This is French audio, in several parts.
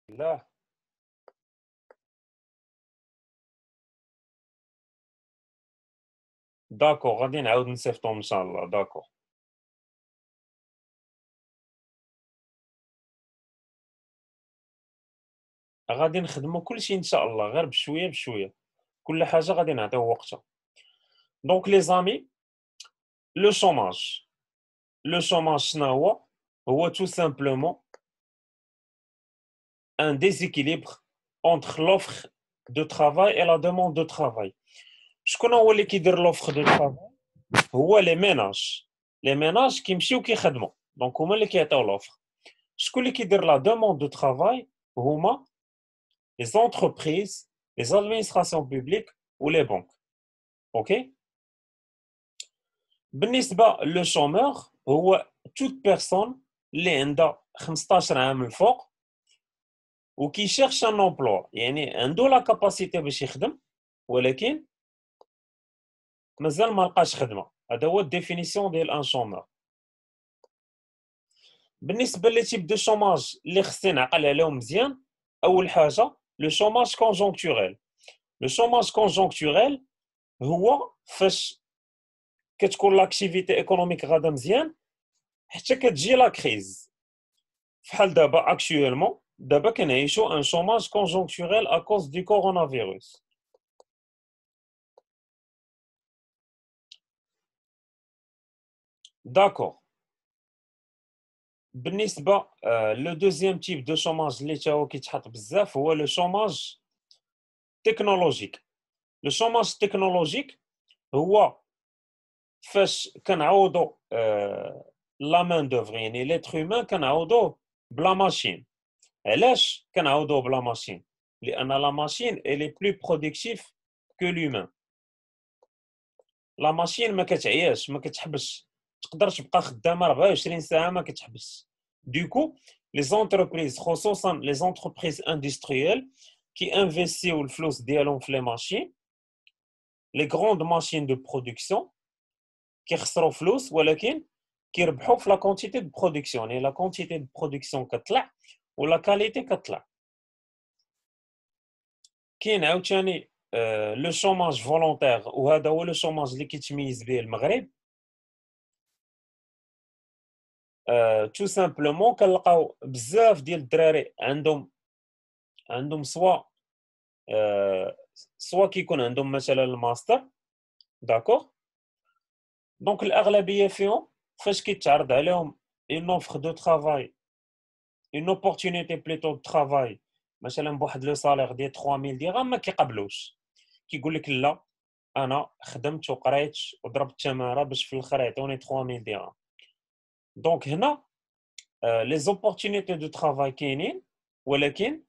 لا داكور غادي نعاود نصيفطهم ان شاء الله داكور. غادي نخدمو كلشي ان شاء الله غير بشويه بشويه، كل حاجه غادي نعطيو وقتها. دونك لي زامي، لو شوماج، لو شوماج شنو هو؟ هو tout simplement un déséquilibre entre l'offre de travail et la demande de travail. شكون هو اللي كيدير l'offre de travail؟ هو لي ميناج، لي ميناج كيمشيو كيخدموا، دونك هما اللي كيعطيو l'offre. شكون اللي كيدير la demande de travail؟ هما les entreprises, les administrations publiques ou les banques. OK. بالنسبة لو chômeur هو toute personne اللي عندها 15 عام الفوق وكيشيرش ان امبلوا، يعني عنده لا كاباسيتي باش يخدم ولكن مازال ما لقاش خدمة. هذا هو الديفينيسيون ديال ان chômeur. بالنسبة لي تيب دو شوماج اللي خصني نعقل عليهم مزيان، أول حاجة لو شوماج كونجونكتوريل. لو شوماج كونجونكتوريل هو فاش كتكون لاكتيفيتي ايكونوميك غادا مزيان حتى كتجي لا كريز، فحال دابا اكشويلمون دابا كنعيشو ان شوماج كونجونكتوريل ا كوز دو كورونا فيروس. داكور. بالنسبة لو دوزيام تيب دو شوماج اللي تا هو كيتحط بزاف هو لو شوماج تكنولوجيك. لو شوماج تكنولوجيك هو فاش كنعوضو لا مان دوفر، يعني ليتر هومان كنعوضوه بلا ماشين. علاش كنعوضوه بلا ماشين؟ لان لا ماشين الي بلو برودكتيف كو لومان. لا ماشين ما كتعياش، ما كتحبسش، تقدر تبقى خدامه 24 ساعه ما كتحبسش. دوكو لي زونتربريز خصوصا لي زونتربريز اندستريال كي انفيستيو الفلوس ديالهم في لي ماشين، لي غروند ماشين دو برودكسيون كيخسروا فلوس ولكن كيربحوا في لا كونتيتي دو برودكسيون، يعني لا كونتيتي دو برودكسيون كتطلع ولا كاليتي كتطلع. كاين عاوتاني لو شوماج فولونتير، وهذا هو لو شوماج اللي كيتميز به المغرب. تو سامبلومون كنلقاو بزاف ديال الدراري عندهم سوا كيكون عندهم مثلا الماستر، داكوغ. دونك الاغلبيه فيهم فاش كيتعرض عليهم اون اوفر دو ترافاي، اون اوبورتونيتي بليتو دو ترافاي مثلا بواحد لو صالير ديال 3000 درهم ما كيقبلوش، كيقول لك لا انا خدمت وقريت وضربت التماره باش في الاخر يعطوني 3000 درهم. دونك هنا لي زوبورتونيتي دو ترافاي كاينين ولكن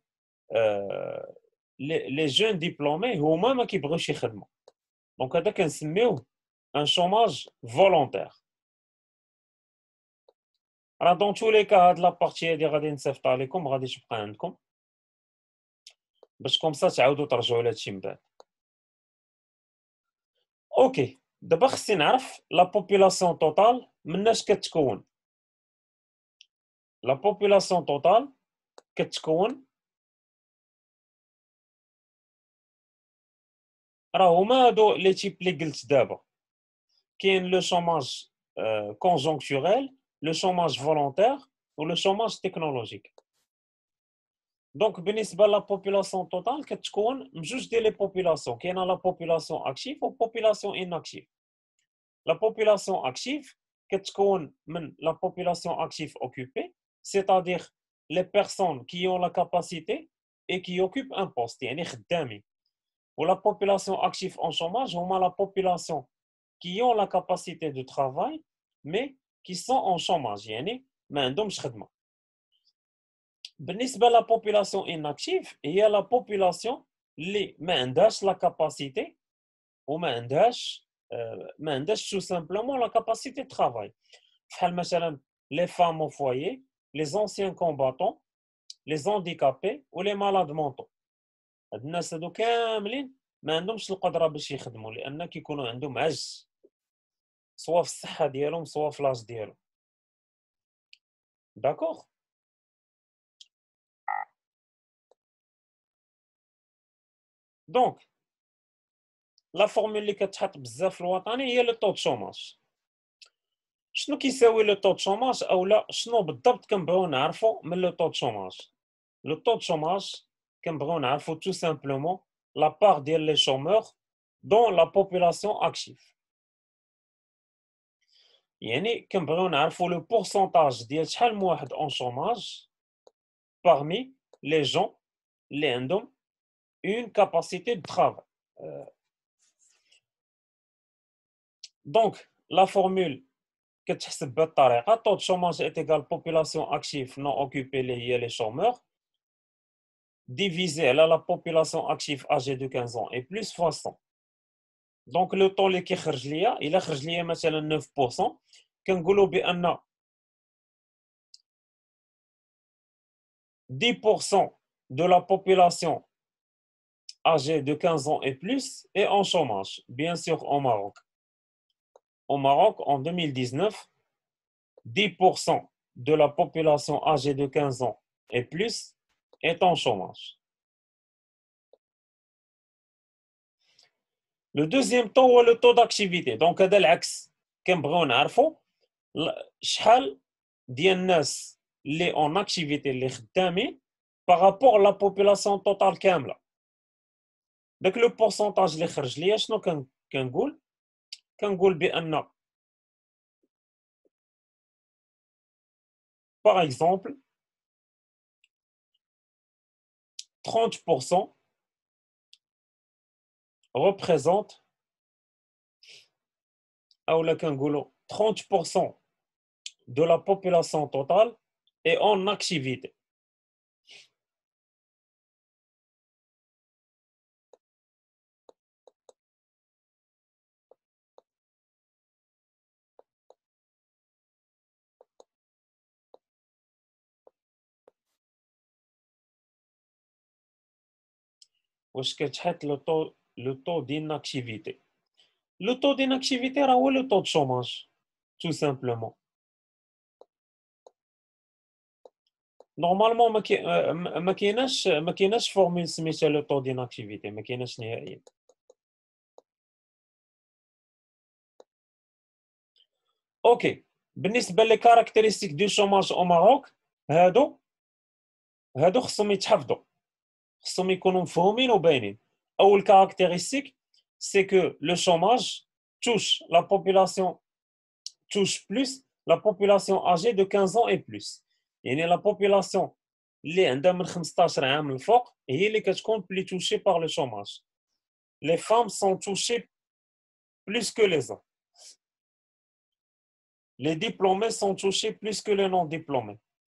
لي جون ديبلومي هما ما كيبغيوش يخدموا، دونك هذا كنسميوه ان شوماج فولونتير. راه دون تو لي كا هاد لابارتي هادي غادي نصيفطها لكم، غادي تبقى عندكم باش كومسا تعاودوا ترجعوا لهادشي من بعد. اوكي دابا خصني نعرف لا بوبولاسيون توتال مناش كتكون. لا بوبولاسيون توتال كتكون راه هما هادو لي تيب اللي قلت دابا. كاين لو شوماج كونجونكتوريل، لو شوماج فولونتير و لو شوماج تكنولوجيك. دونك بالنسبه لا بوبولاسيون توتال كتكون من جوج ديال لي بوبولاسيون، كاينه لا بوبولاسيون اكتيف و بوبولاسيون اناكتيف. لا بوبولاسيون اكتيف كتكون من لا بوبولاسيون اكتيف اوكوبي، c'est-à-dire les personnes qui ont la capacité et qui occupent un poste يعني خدامين. و la population active en chômage هما la population qui ont la capacité de travail mais qui sont en chômage يعني ما عندهمش خدمة. بالنسبة لا population inactive هي la population اللي ما عندهاش la capacité وما عندهاش ما عندهاش tout simplement la capacité de travail. بحال مثلا les femmes au foyer, les anciens combattants, les handicapés ou les malades mentaux. هاد الناس هادو كاملين ما عندهمش القدرة باش يخدموا لأن كيكونوا عندهم عجز سوا في الصحة ديالهم سوا في لاج ديالهم. داكوغ. دونك لا فورمول اللي كتحط بزاف في الوطني هي لو طو دو شوماج. شنو كيساوي لو طو دو شوماج اولا شنو بالضبط كنبغيو نعرفو من لو طو دو شوماج؟ لو طو دو شوماج كنبغيو نعرفو tout simplement la part ديال لي chômeurs dans la population active. يعني كنبغيو نعرفو لو pourcentage ديال شحال من واحد en chômage parmi les gens اللي عندهم une capacité de travail. Donc la formule كتحسب بهذه الطريقه طو دو شوماج est égal population active non occupée اللي هي les chômeurs divisé على la population active âgée de 15 ans et plus fois 100. دونك لو طون اللي كيخرج ليا الا خرج ليا مثلا 9% كنقولوا بان 10% de la population âgée de 15 ans et plus est en chômage, bien sûr au Maroc. Au Maroc, en 2019, 10% de la population âgée de 15 ans et plus est en chômage. Le deuxième taux est le taux d'activité. Donc, هذا العكس كنبغيو نعرفوا شحال ديال الناس اللي en activité اللي خدامين par rapport à la population totale كامله. داك لو بورسونتاج اللي خرج ليا شنو كنقول بان par exemple 30% représente اولا كنقولوا 30% de la population totale est en activité. واش كتحط لو طو d'inactivité. Le taux d'inactivité راه هو le taux de chômage tout simplement. نورمالمون ما كايناش فورمول سميتها لو طو d'inactivité ما كايناش نهائيا. اوكي بالنسبه لي كاركتيرستيك دو شوماج او ماروك هادو خصهم يتحفظوا خصهم يكونوا مفهومين وباينين. اول كاركتيرستيك c'est que le chômage touche plus la population âgée de 15 ans et plus. يعني la population اللي عندها من 15 عام للفوق هي اللي كتكون plus touchée par le chômage. Les femmes sont touchées plus que les hommes. Les diplômés sont touchés plus que les non diplômés.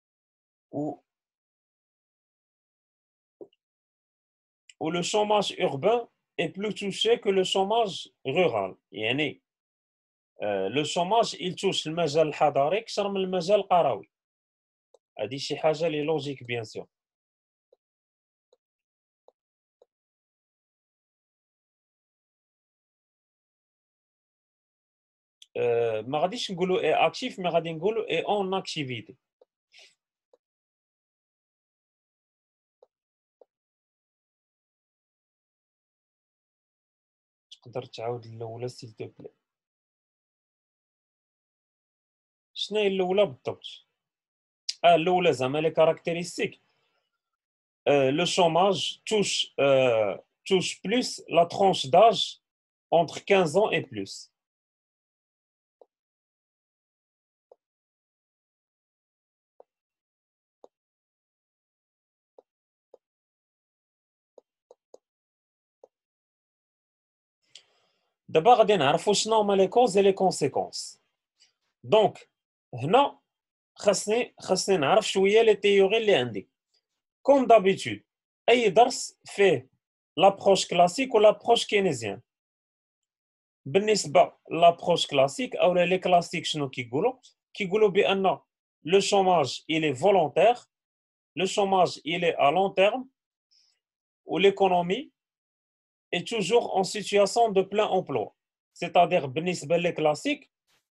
Ou le chômage urbain est plus touché que le chômage rural. يعني le chômage il touche المجال الحضري اكثر من المجال القروي. هذه شي حاجه لي لوجيك بيان سور. ما غاديش نقولوا اي اكتيف مي غادي نقولوا اي اون اكتيفيتي. تقدر تعاود الاولى سيل تو بلي. شنو هي الاولى بالضبط؟ الاولى زعما لي كارactéristiques. Le chômage touche plus la tranche d'âge entre 15 ans et plus. دابا غادي نعرفوا شنو هما لي كوز et les conséquences. دونك هنا خاصني نعرف شويه لي تيوري اللي عندي. كوم دابيتود اي درس فيه لابروش كلاسيك ولابروش كينيزيان. بالنسبه لابروش كلاسيك او لي كلاسيك شنو كيقولوا بان لو شوماج il est volontaire, le chômage il est à long terme ou l'économie est toujours en situation de plein emploi. C'est-à-dire بالنسبه لي كلاسيك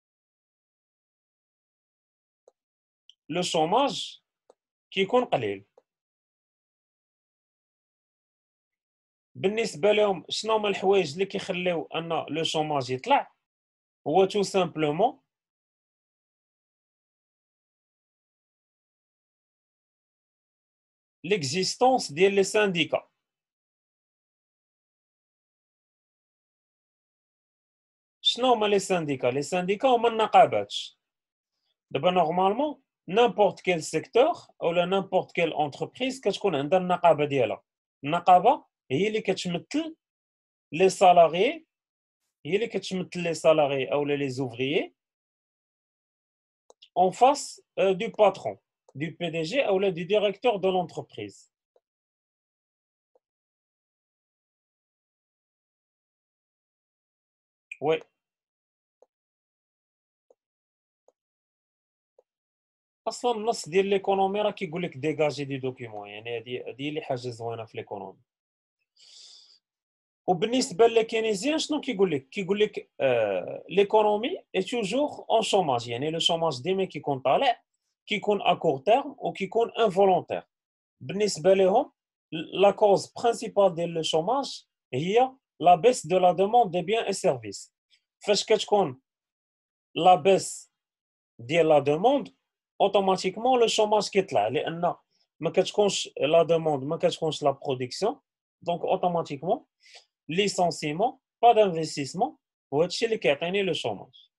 لو شوماج كيكون قليل. بالنسبه لهم شنو هما الحوايج اللي كيخليو ان لو شوماج يطلع؟ هو تو سامبلومون l'existence ديال لي سانديكا. شنو هما لي سانديكا؟ لي سانديكا هما النقابات. دابا نورمالمون n'importe quel secteur اولا n'importe quelle entreprise كتكون عندها النقابه ديالها. النقابه هي اللي كتمثل لي سالاريي، هي اللي كتمثل لي سالاريي اولا لي زوفريي en face du patron, du PDG اولا du directeur de l'entreprise. وي اصلا النص ديال ليكونومي راه كيقول لك ديغاجي دي دوكيومون، يعني هذه اللي حاجه زوينه في ليكونومي. وبالنسبه للكينيزيان شنو كيقول لك؟ كيقول لك ليكونومي اي توجور اون شوماج، يعني لو شوماج ديما كيكون طالع، كيكون ا كور تيرم وكيكون انفولونتير. بالنسبه لهم لا كوز برينسيبال ديال لو شوماج هي لا بيس دو لا دوموند دي بيان اي سيرفيس. فاش كتكون لا بيس ديال لا دوموند اوتوماتيكمون لو شوماج كيطلع، لان ما كتكونش لا دوموند، ما كتكونش لا برودكسيون، دونك اوتوماتيكمون licenciement, pas d'investissement وهذا الشيء اللي كيعطيني لو شوماج.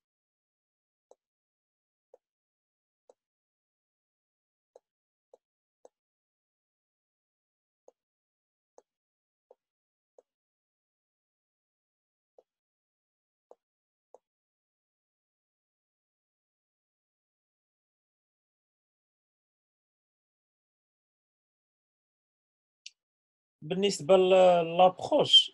بالنسبه لابروش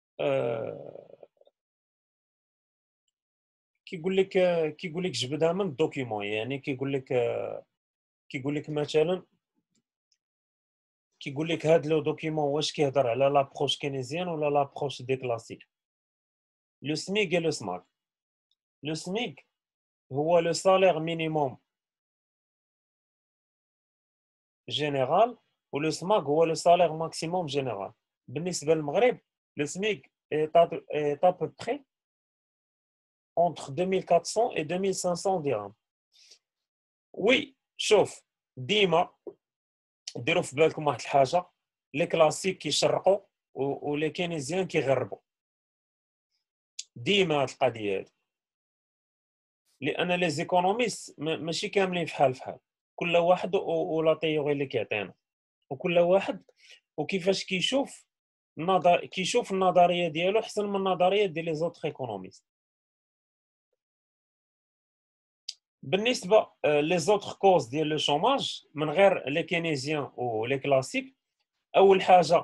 كيقول لك جبدها من الدوكيومون، يعني كيقول لك مثلا كيقول لك هاد لو دوكيومون واش كيهضر على لابروش كينيزيان ولا لابروش دي كلاسيك. لو سميك et لو سماك. لو سميك هو لو سالير مينيموم جينيرال ولو سماك هو لو سالير ماكسيموم جينيرال. بالنسبه للمغرب لو سميك est à peu près entre 2400 et 2500 dirhams. وي شوف، ديما ديروا في بالكم واحد الحاجه، لي كلاسيك كيشرقوا ولي كينيزيان كيغربوا، ديما هاد القضيه هادي، لان لي زيكونوميست ماشي كاملين فحال كل واحد ولا تيوري اللي كيعطينا، وكل واحد وكيفاش كيشوف كيشوف النظريه ديالو احسن من النظريه ديال لي زوطخ ايكونوميست. بالنسبه لي زوطخ كوز ديال لو شوماج من غير لي كينيزيان و لي كلاسيك، اول حاجه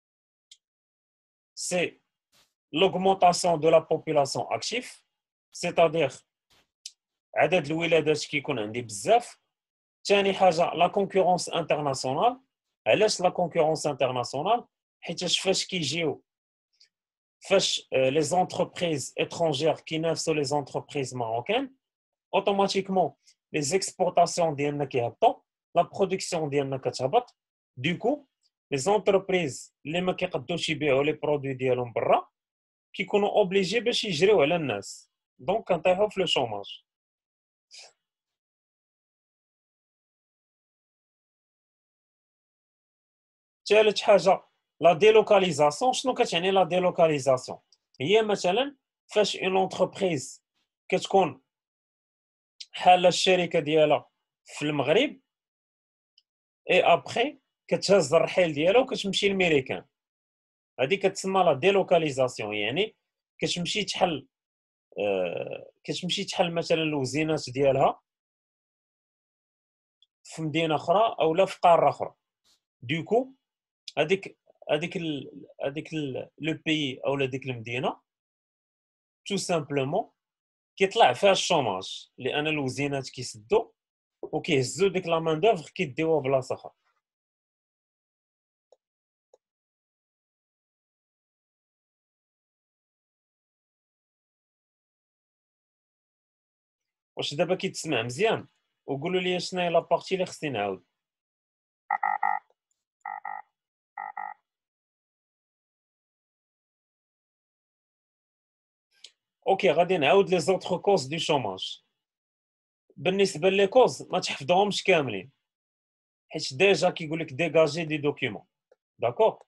سي l'augmentation de la population active، c'est-à-dire عدد الولادات كيكون عندي بزاف. ثاني حاجه لا كونكورونس انترناسيونال. علاش لا كونكورونس انترناسيونال؟ حيتاش فاش لي زونتربريز اترونجير كينافسوا لي زونتربريز ماروكان، اوتوماتيكمون لي زيكسبورطاسيون ديالنا كيهبطوا، لا برودكسيون ديالنا كتهبط، دوكو لي زونتربريز اللي ما كيقدوش يبيعوا لي برودوي ديالهم برا كيكونوا اوبليجي باش يجريو على الناس، دونك كنطيحوا في لو شوماج. ثالث حاجه لا ديلوكاليزاسيون. شنو كتعني لا ديلوكاليزاسيون؟ هي مثلا فاش اون انتربريز كتكون حاله الشركه ديالها في المغرب اي ابخي كتهز الرحيل ديالها وكتمشي لميريكان، هذه كتسمى لا ديلوكاليزاسيون. يعني كتمشي تحل مثلا الوزينات ديالها في مدينه اخرى اولا في قاره اخرى، دوكو هذيك لو بيي اولا ديك المدينه تو سامبلومون كيطلع فيها الشوماج، لان الوزينات كيسدوا وكيهزوا ديك لا مان دوفر كيديوها بلاصه اخرى. واش دابا كيتسمع مزيان؟ وقولوا لي شنو هي لا بارتي اللي خصني نعاود. اوكي غادي نعاود لي زوتر كوز دو شوماج. بالنسبه لي كوز ما تحفظهمش كاملين حيت ديجا كيقول لك ديغاجي دي دوكيومون. داكور.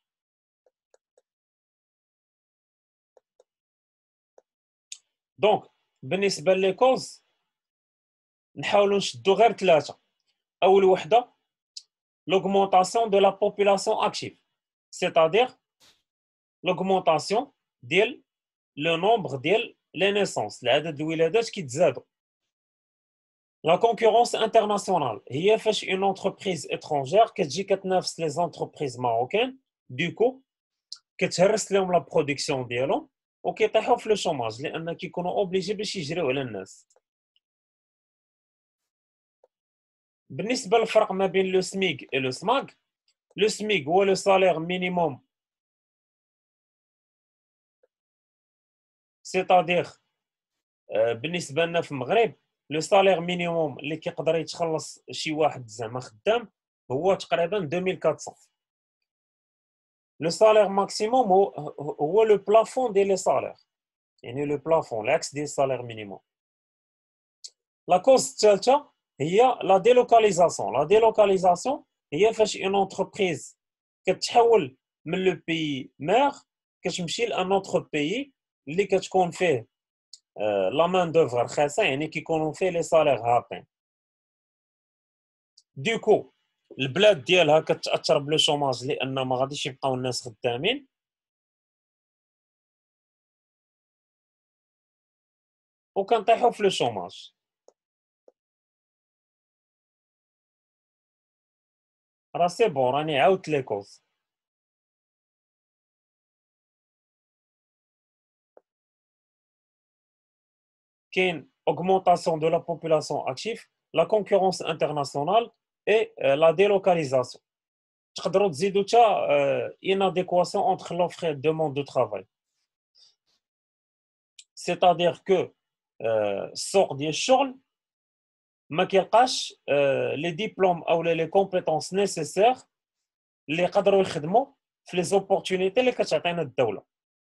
دونك بالنسبه لي كوز نحاولوا نشدو غير ثلاثه. اول وحده l'augmentation de la population active, c'est-à-dire l'augmentation ديال لو نومبر ديال لي نيسونس، العدد الولادات كيتزادوا. لا كونكورونس انترناسيونال هي فاش اون انتربريز اترونجير كتجي كتنافس لي زونتربريز ماروكان، دوكو كتهرس لهم لا برودكسيون ديالهم وكيطيحوا في لو شوماج لان كيكونوا اوبليجي باش يجريو على الناس. بالنسبه للفرق ما بين لو سميك و لو سماك، لو سميك هو لو سالير مينيموم، سيتادير بالنسبه لنا في المغرب لو سالير مينيموم اللي كيقدر يتخلص شي واحد زعما خدام هو تقريبا 2400. لو سالير ماكسيموم هو لو بلافون ديال لي سالير، يعني لو بلافون العكس ديال السالير مينيموم. لا كوز الثالثه هي لا ديلوكاليزاسيون. لا ديلوكاليزاسيون هي فاش اون انتربريز كتحول من لو بيي مير كتمشي لان اوتر بيي اللي كتكون فيه لا مان دوفر رخيصه، يعني كيكونوا فيه لي سالير هابطين. دوكو البلاد ديالها كتاثر بلو شوماج لان ما غاديش يبقاو الناس خدامين، وكنطيحوا في لو شوماج. راه سي بون راني عاودت لي كوز. كاين augmentation de la population active, la concurrence internationale et la délocalisation. تقدروا تزيدوا حتى inadéquation entre l'offre et la demande de travail. C'est-à-dire que السوق ديال الشغل ما كيلقاش لي ديبلوم او لي كومبيتونس نيسيسير اللي يقدروا يخدموا في لي زوبورتونيتي اللي كتعطينا الدوله.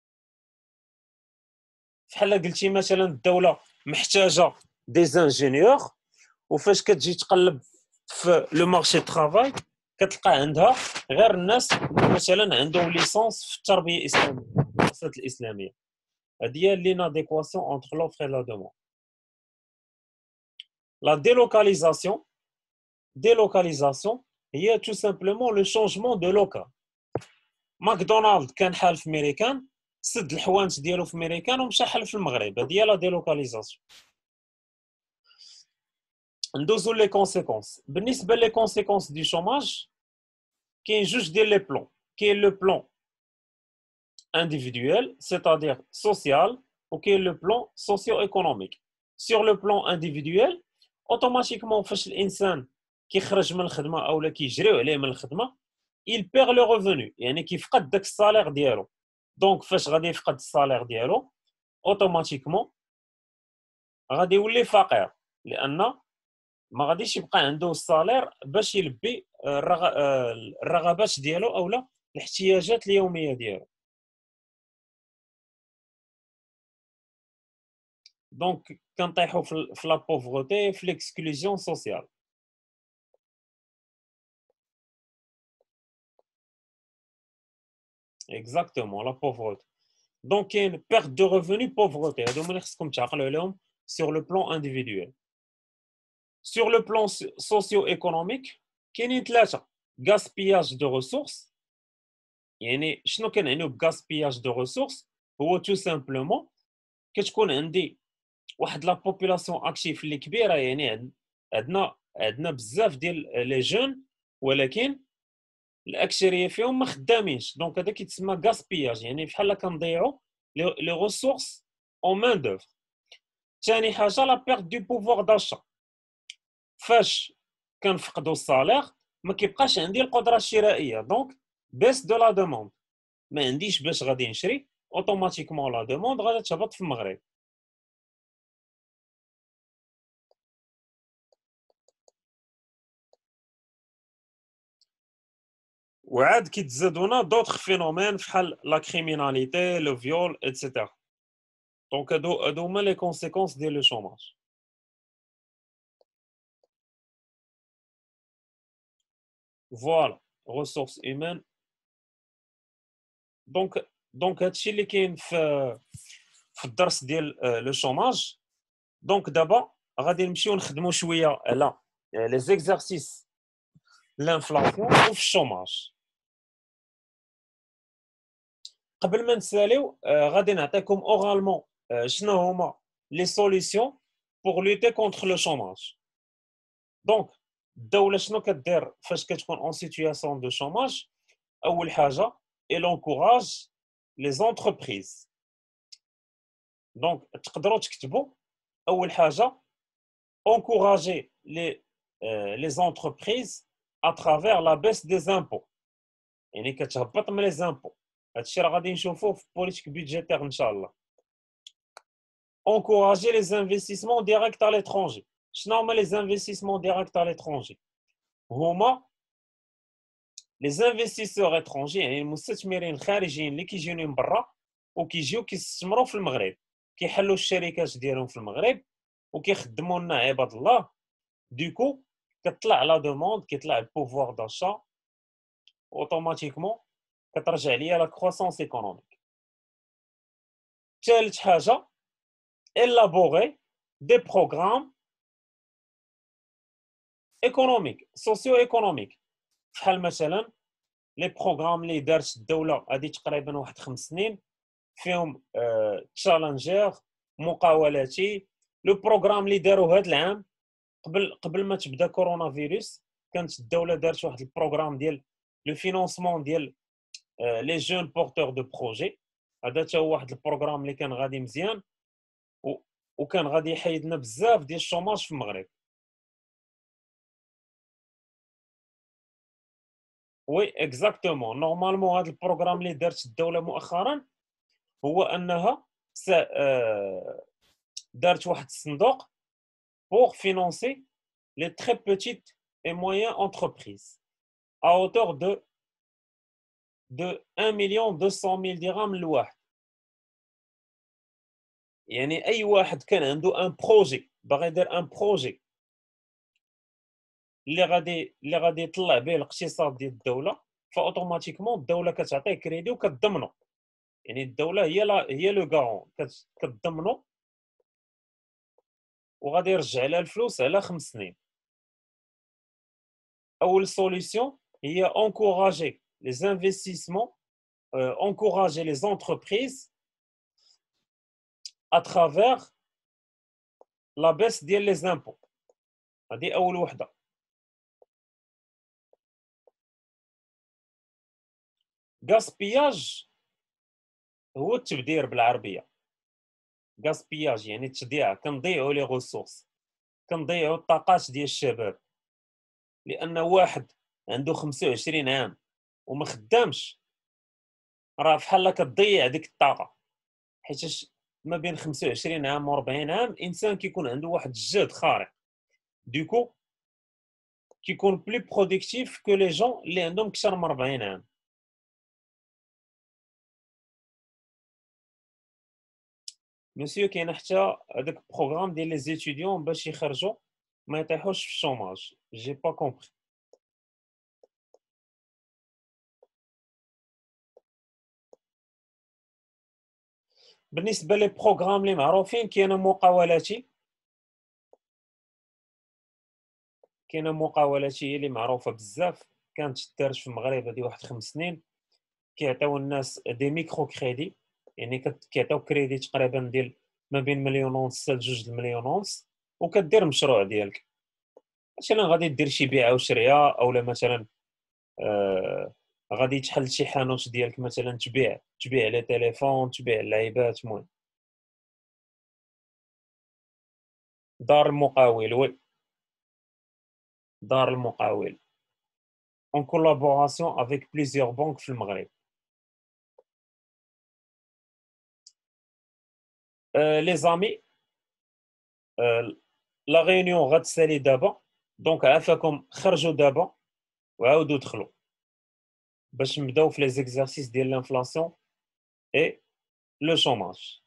بحال قلتي مثلا الدوله محتاجه دي زانجينيور، وفاش كتجي تقلب في لو مارشي طرافاي كتلقى عندها غير الناس مثلا عندهم ليسونس في التربيه الاسلاميه الدراسات الاسلاميه. هذه هي ليناديكواسيون اونتر لوفر اي لا دوموند. لا ديلوكاليزاسيون هي tout simplement le changement de local. ماكدونالد كان حال في ميريكان، سد الحوانت ديالو في ميريكان ومشى حل في المغرب. هذه هي لا ديلوكاليزاسيون. ندوزو لي كونسيكونس. بالنسبه لي كونسيكونس دي شوماج كاين جوج ديال لي بلون. كاين لو بلون individuel, c'est-à-dire social, ou qui est le plan socio-économique. Sur le plan individuel, automatiquement, فاش الانسان كيخرج من الخدمه اولا كيجريو عليه من الخدمه il perd le revenu، يعني كيفقد داك الصالير ديالو. دونك فاش غادي يفقد الصالير ديالو اوتوماتيكمون غادي يولي فقير، لان ما غاديش يبقى عنده الصالير باش يلبي الرغبات ديالو اولا الاحتياجات اليوميه ديالو. دونك كنطيحوا في لا بوفرتي، في ليكسكلوزيون سوسيال. اكزاكتومون لا بوفرتي. دونك كاين بيرت دو ريفوني بوفرتي، هادو اللي خصكم تعقلوا عليهم سور لو بلان انديفيدويل. سور لو بلان سوسيو ايكونوميك كاينين ثلاثه. غاسبياج دو ريسورس، يعني شنو كنعنيو بغاسبياج دو ريسورس؟ هو تو سامبلومون كتكون عندي واحد لا بوبولاسيون اكتيف اللي كبيره، يعني عندنا بزاف ديال لي جون ولكن الاكثريه فيهم ما خدامينش. دونك هذا كيتسمى غاسبياج، يعني بحال كنضيعوا لي ريسورس اون مان دوف. ثاني حاجه لا بيرت دو بوفوار داشا، فاش كنفقدوا الصالير ما كيبقاش عندي القدره الشرائيه، دونك بيس دو لا دوموند، ما عنديش باش غادي نشري، اوتوماتيكمون لا دوموند غادي تهبط في المغرب. وعاد كيتزادونا دوطخ فينومين بحال لا كريميناليتي، لو فيول، ايتترا. Donc, هادو هما les conséquences ديال le chômage. Voilà, ressources humaines. Donc هادشي اللي كاين في الدرس ديال لو شوماج. دونك دابا غادي نمشيو نخدمو شويه على لي زيكزارسيس لانفلاسيون وفي الشوماج. قبل ما نساليو غادي نعطيكم اورالمون شنو هما لي سوليسيون بور لوتي كونتر لو شوماج. دونك الدوله شنو كدير فاش كتكون اون سيتوياسيون دو شوماج؟ اول حاجه elle encourage les entreprises. Donc تقدروا تكتبوا اول حاجه encourager les entreprises à travers la baisse des impôts. يعني كتهبط من لي زامبو. هادشي راه غادي نشوفوه في البوليتيك بودجيتير ان شاء الله. encourager les investissements directs à l'étranger. شنو هما les investissements directs à l'étranger؟ هما les investisseurs étrangers يعني المستثمرين الخارجيين اللي كيجيو من برا وكيجيو كيستثمروا في المغرب، كيحلوا الشركات ديالهم في المغرب وكيخدموا لنا عباد الله. دوكو كتطلع لا دوموند، كيطلع البوفوار داشا، اوتوماتيكمون كترجع ليا لا كروسونس ايكونوميك. ثالث حاجه élaborer des programmes économiques socio-économiques بحال مثلا لي بروغرام اللي دارت الدوله هذه تقريبا واحد 5 سنين فيهم تشالنجر مقاولاتي. لو بروغرام اللي داروا هذا العام قبل ما تبدا كورونا فيروس كانت الدوله دارت واحد البروغرام ديال لو فينانسمون ديال لي جون بورتور دو بروجي. هذا حتى هو واحد البروغرام اللي كان غادي مزيان وكان غادي يحيد لنا بزاف ديال الشوماج في المغرب. وي اكزاكتومون. نورمالمون هذا البروغرام اللي دارت الدوله مؤخرا هو انها دارت واحد الصندوق pour financer les très petites et moyennes entreprises à hauteur de 1,200,000 dirhams الواحد. يعني اي واحد كان عنده ان بروجي باغي يدير ان بروجي اللي غادي يطلع به الاقتصاد ديال الدوله، فاوتوماتيكمون الدوله كتعطيه كريدي وكتضمنه. يعني الدوله هي لو غارون، كتضمنه وغادي يرجع لها الفلوس على 5 سنين. اول سوليسيون هي encourager les investissements, encourager les entreprises à travers la baisse ديال les impôts. هذه اول وحده. غاسبياج هو التبذير بالعربيه. غاسبياج يعني التضييع، كنضيعوا لي غوسورس، كنضيعوا الطاقات ديال الشباب. لان واحد عنده 25 عام وما خدامش راه بحال كتضيع ديك الطاقه، حيت ما بين 25 عام و 40 عام الانسان كيكون عنده واحد الجهد خارق. دوكو كيكون بلي برودكتيف كو لي جون اللي عندهم اكثر من 40 عام. مسيو كاين حتى هذاك البروغرام ديال لي زيتيديون باش يخرجوا ما يطيحوش في الشوماج. جي با كومبري. بالنسبه لي بروغرام اللي معروفين كاينه مقاولاتي، هي اللي معروفه بزاف، كانت دارت في المغرب هذه واحد 5 سنين. كيعطيو الناس دي ميكرو كريدي، يعني كيعطيو كريدي تقريبا ديال ما بين 1,500,000 حتى 2,000,000 وكدير المشروع ديالك. مثلا غادي دير شي بيعه وشريه، اولا مثلا غادي تحل شي حانوت ديالك، مثلا تبيع لي تليفون، تبيع اللعيبات. المهم دار المقاول. وي دار المقاول en collaboration avec plusieurs banques في المغرب. لي زامي لا ريونيون غتسالي دابا، دونك عافاكم خرجوا دابا وعاودوا دخلوا باش نبداو في لي زيكزارسيس ديال لانفلاسيون اي لو شوماج.